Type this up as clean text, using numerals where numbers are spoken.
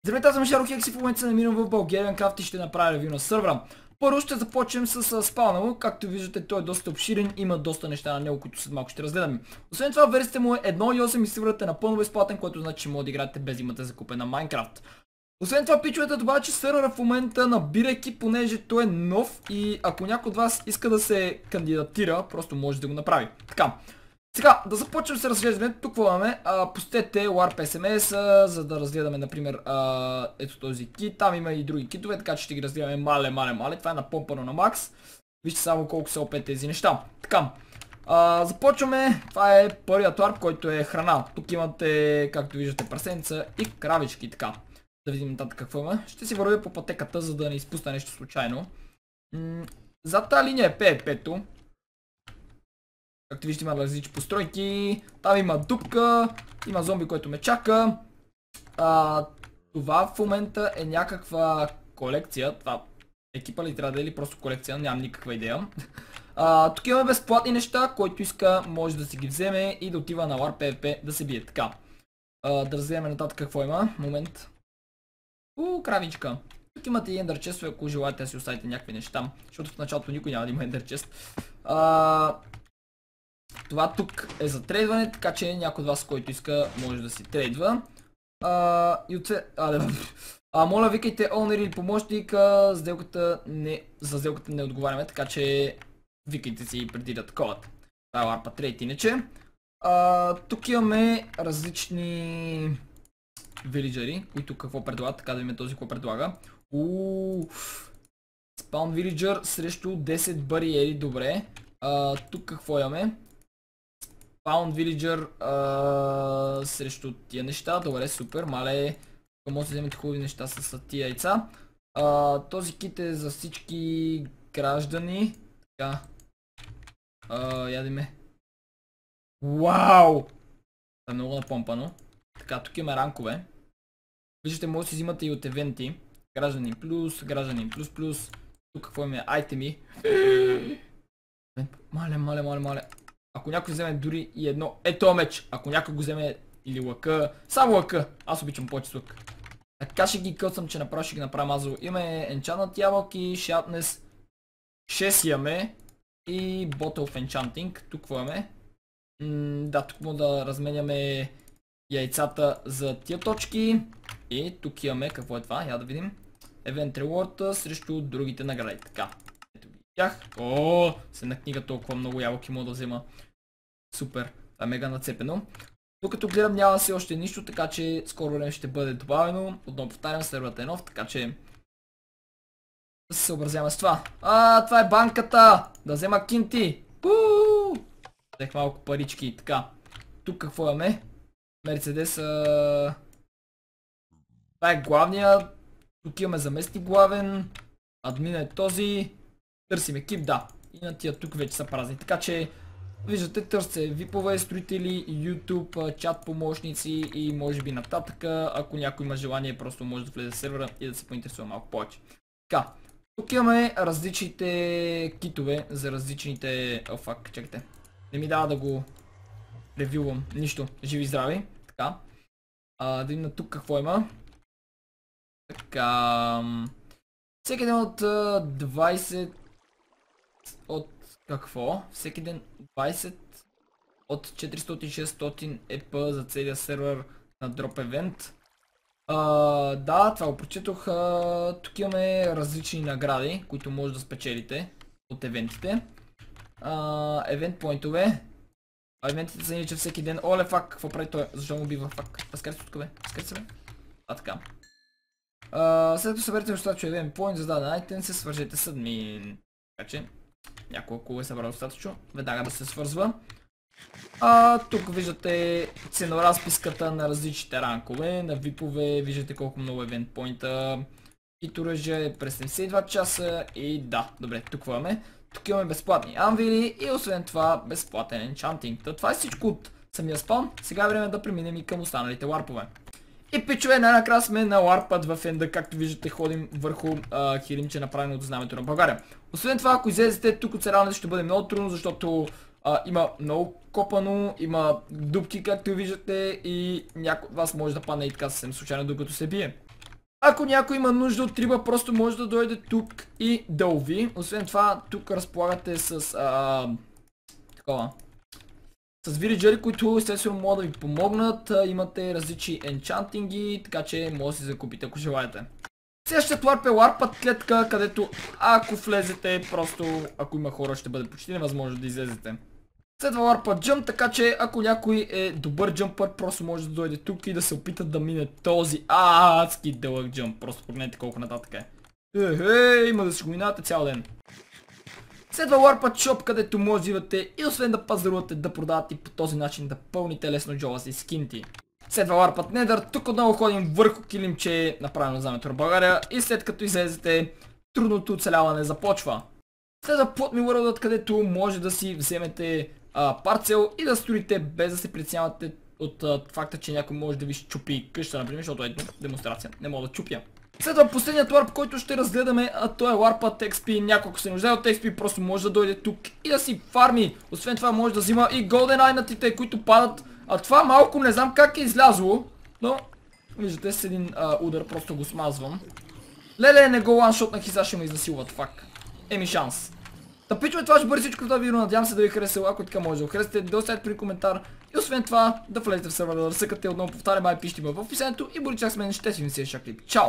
Здравейте, аз съм Шарохекс и в момента се намирам в Bulgarian Craft и ще направя ревю на сървъра. Първо ще започнем с спауна му. Както виждате, той е доста обширен, има доста неща на него, които след малко ще разгледаме. Освен това, версията му е 1.8 и сървърът е напълно безплатен, което значи, че може да играете без да имате закупена Minecraft. Освен това, пичовете добавят, че сървъра в момента набира екип, понеже той е нов и ако някой от вас иска да се кандидатира, просто може да го направи. Така. Сега, да започнем с разглеждането. Тук имаме, посетете Warp SMS, за да разгледаме, например, ето този кит. Там има и други китове, така че ще ги разгледаме мале. Това е напомпано на макс. Вижте само колко са опет тези неща. Така, започваме. Това е първият Warp, който е храна. Тук имате, както виждате, прасенца и кравички. Така, да видим нататък какво има. Ще си вървя по пътеката, за да не изпусна нещо случайно. Зад тази линия е PvP-то. Както виждате, има различни постройки. Там има дупка, има зомби, който ме чака. Това в момента е някаква колекция. Това екипа ли трябва да е или просто колекция, нямам никаква идея. Тук имаме безплатни неща, който иска може да си ги вземе и да отива на War PvP да се бие. Така, да разгледаме нататък какво има. Момент. Кравичка. Тук имате и Ender Chest, ако желаете да си оставите някакви неща, защото в началото никой няма да има Ender Chest. Това тук е за трейдване, така че някой от вас, който иска, може да си трейдва. Моля, викайте owner или помощник, за сделката не отговаряме, така че викайте си преди да таковат. Това е ларпа трейд иначе. Тук имаме различни вилиджери, които какво предлагат, така да видим този какво предлага. Спаун вилиджер срещу 10 бариери, добре. Тук какво имаме? Pound Villager срещу тия неща, добре, супер, мале, може да вземете хубави неща с тия яйца. Този кит е за всички граждани, така, ядеме. Вау! Това е много напомпано. Така, тук има ранкове. Виждате, може да си взимате и от евенти. Гражданин плюс, гражданин плюс плюс. Тук какво имаме? Айтеми. Мале. Ако някой вземе дори и едно, ето меч, ако някой го вземе или лъка, само лъка, аз обичам повече с лък. Така ще ги късам, че направо ще ги направя мазало. Имаме енчантнат ябълки, Sharpness 6 имаме и Bottle of Enchanting. Тук какво имаме? Да, тук може да разменяме яйцата за тия точки. И тук имаме, какво е това? Я да видим. Event Reward срещу другите награди. Така. С една книга толкова много ябълки мога да взема. Супер, това е мега нацепено. Докато гледам няма все още нищо, така че скоро време ще бъде добавено. Отново повтарям, серверът е нов, така че да се съобразяваме с това. Това е банката! Да взема кинти! Взех малко парички, така. Тук какво имаме? Мерцедес. Това е главния. Тук имаме заместник главен. Админа е този. Търсим екип, да. И на тия тук вече са празни. Така че, виждате, търсите випове, строители, YouTube, чат помощници и може би нататък. Ако някой има желание, просто може да влезе в сервера и да се поинтересува малко повече. Така, тук имаме различните китове за различните... Фак, чакайте. Не ми дава да го ревювам. Нищо. Живи и здрави. Така. Да видим тук какво има. Така... Всеки ден от 20... От какво? Всеки ден 20 от 400-600 еп за целия сервер на Drop Event. Да, това го прочетох. Тук имаме различни награди, които може да спечелите от евентите. Евент поинтове. Евентите са иначе всеки ден. Оле, фак, какво прави той? Защо му убива фак? Разкарай се тук, бе. Разкарай се, бе. Така. След като съберете достатъчно евент point за даден айтем, се свържете с админ. Така че, няколко е събрал достатъчно, веднага да се свързва. Тук виждате ценоразписката на различните ранкове, на випове, виждате колко много евент поинта. И туръжа през 72 часа и да, добре, тук имаме. Тук имаме безплатни анвили и освен това безплатен енчантинг. Това е всичко от самия спаун, сега е време да преминем и към останалите ларпове. И пичове, най-накрая сме на ларпът в енда, както виждате ходим върху хиримче направено от знамето на България. Освен това, ако излезете тук от сериалната, ще бъде много трудно, защото има много копано, има дупки, както виждате, и някой от вас може да падне и така съвсем случайно, докато се бие. Ако някой има нужда от риба, просто може да дойде тук и да лови. Освен това, тук разполагате с такова. С вилиджери, които естествено могат да ви помогнат. Имате различни енчантинги, така че може да си закупите, ако желаете. Следващият ларп е ларпът клетка, където ако влезете, просто ако има хора, ще бъде почти невъзможно да излезете. Следва ларпът джъмп, така че ако някой е добър джъмпър, просто може да дойде тук и да се опита да мине този адски дълъг джъмп. Просто погледнете колко нататък е. Има да си го минавате цял ден. Следва ларпът шоп, където може да идвате и освен да пазарувате, да продавате и по този начин да пълните лесно джоба си скинти. Следва ларпът недър, тук отново ходим върху килимче, направено за Метро България, и след като излезете, трудното оцеляване започва. Следва Plot Me World, където може да си вземете парцел и да строите без да се притеснявате от факта, че някой може да ви щупи къща, например, защото ето демонстрация, не мога да чупя. Следва последният ларп, който ще разгледаме, а той е ларпът XP. Някой, ако се нуждае от XP, просто може да дойде тук и да си фарми. Освен това може да взима и Golden Eye-натите, които падат. А това малко не знам как е излязло, но виждате с един удар, просто го смазвам. Леле, не го ланшотнах и сега ще ме изнасилват, фак. Еми шанс. Та пичове, това ще бъде всичко за това видео, надявам се да ви харесало, ако така може да го харесате, да оставите при коментар и освен това да влезете в сервера, да разсъкате, отново повтарям, пишете в описанието и бъдете чак с мен, ще си ви се шаклип. Чао!